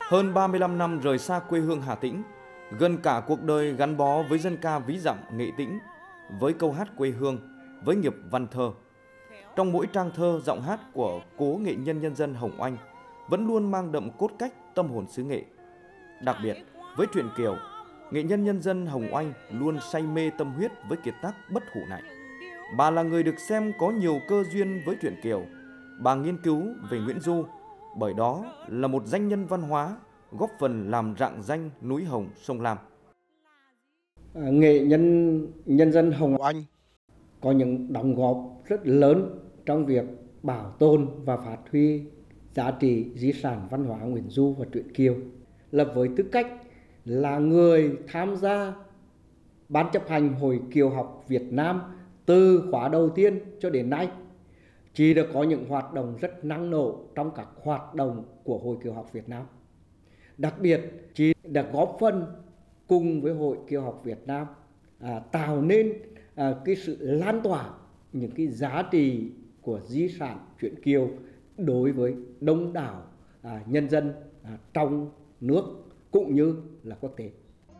Hơn 35 năm rời xa quê hương Hà Tĩnh, gần cả cuộc đời gắn bó với dân ca ví dặm Nghệ Tĩnh, với câu hát quê hương, với nghiệp văn thơ. Trong mỗi trang thơ, giọng hát của cố nghệ nhân nhân dân Hồng Oanh vẫn luôn mang đậm cốt cách tâm hồn xứ Nghệ. Đặc biệt, với truyện Kiều, nghệ nhân nhân dân Hồng Oanh luôn say mê tâm huyết với kiệt tác bất hủ này. Bà là người được xem có nhiều cơ duyên với truyện Kiều. Bà nghiên cứu về Nguyễn Du, bởi đó là một danh nhân văn hóa, góp phần làm rạng danh núi Hồng, sông Lam. Nghệ nhân nhân dân Hồng Oanh có những đóng góp rất lớn trong việc bảo tồn và phát huy giá trị di sản văn hóa Nguyễn Du và truyện Kiều. Là với tư cách là người tham gia Ban chấp hành Hội Kiều học Việt Nam từ khóa đầu tiên cho đến nay, chị đã có những hoạt động rất năng nổ trong các hoạt động của Hội Kiều học Việt Nam. Đặc biệt, chị đã góp phần cùng với Hội Kiều học Việt Nam tạo nên cái sự lan tỏa những cái giá trị của di sản truyện Kiều đối với đông đảo nhân dân trong nước cũng như là quốc tế.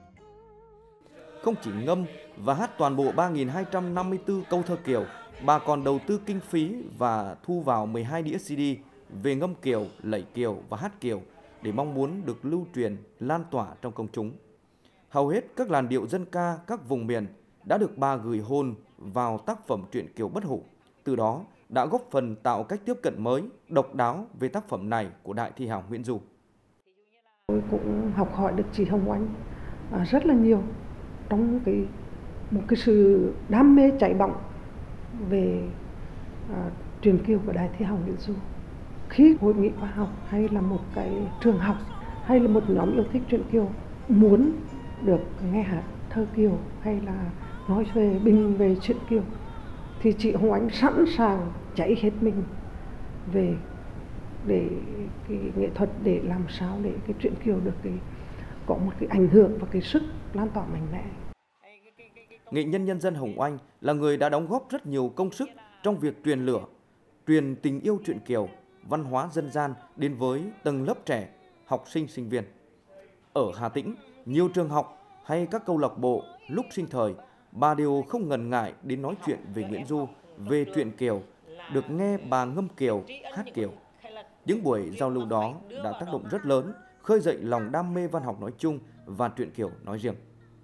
Không chỉ ngâm và hát toàn bộ 3.254 câu thơ Kiều, bà còn đầu tư kinh phí và thu vào 12 đĩa CD về ngâm Kiều, lẩy Kiều và hát Kiều để mong muốn được lưu truyền, lan tỏa trong công chúng. Hầu hết các làn điệu dân ca các vùng miền đã được bà gửi hồn vào tác phẩm truyện Kiều bất hủ. Từ đó đã góp phần tạo cách tiếp cận mới, độc đáo về tác phẩm này của đại thi hào Nguyễn Du. Tôi cũng học hỏi được chị Hồng Oanh rất là nhiều trong một cái sự đam mê cháy bỏng về truyện Kiều của đại thi hào Nguyễn Du. Khi hội nghị khoa học hay là một cái trường học hay là một nhóm yêu thích truyện Kiều muốn được nghe hát thơ Kiều hay là nói về bình về truyện Kiều thì chị Hồng Oanh sẵn sàng cháy hết mình về để cái nghệ thuật, để làm sao để cái truyện Kiều được có một cái ảnh hưởng và cái sức lan tỏa mạnh mẽ. Nghệ nhân nhân dân Hồng Oanh là người đã đóng góp rất nhiều công sức trong việc truyền lửa, truyền tình yêu truyện Kiều, văn hóa dân gian đến với tầng lớp trẻ, học sinh, sinh viên. Ở Hà Tĩnh, nhiều trường học hay các câu lạc bộ lúc sinh thời, bà đều không ngần ngại đến nói chuyện về Nguyễn Du, về truyện Kiều, được nghe bà ngâm Kiều, hát Kiều. Những buổi giao lưu đó đã tác động rất lớn, khơi dậy lòng đam mê văn học nói chung và truyện Kiều nói riêng.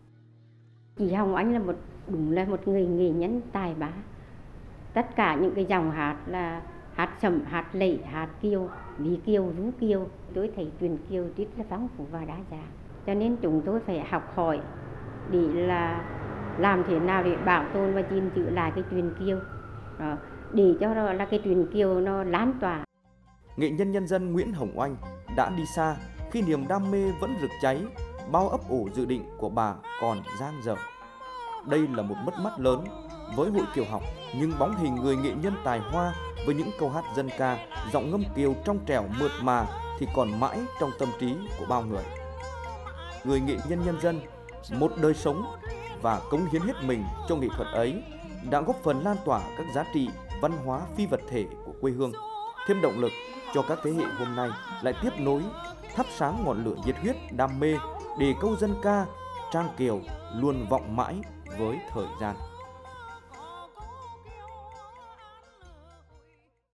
Chị Hồng Oanh đúng là một người nghệ nhân tài ba. Tất cả những cái dòng hát là hát sẩm, hát lệ, hát Kiều, ví Kiều, rú Kiều. Tôi thấy truyện Kiều rất là phong phú và đa dạng. Cho nên chúng tôi phải học hỏi để là làm thế nào để bảo tồn và gìn giữ lại cái truyện Kiều, để cho là cái truyện Kiều nó lan tỏa. Nghệ nhân nhân dân Nguyễn Hồng Oanh đã đi xa khi niềm đam mê vẫn rực cháy, bao ấp ủ dự định của bà còn dang dở. Đây là một mất mát lớn với Hội Kiều học, nhưng bóng hình người nghệ nhân tài hoa với những câu hát dân ca, giọng ngâm Kiều trong trẻo mượt mà thì còn mãi trong tâm trí của bao người. Người nghệ nhân nhân dân, một đời sống và cống hiến hết mình cho nghệ thuật ấy đã góp phần lan tỏa các giá trị văn hóa phi vật thể của quê hương, thêm động lực cho các thế hệ hôm nay lại tiếp nối, thắp sáng ngọn lửa nhiệt huyết đam mê để câu dân ca, trang Kiều luôn vọng mãi với thời gian.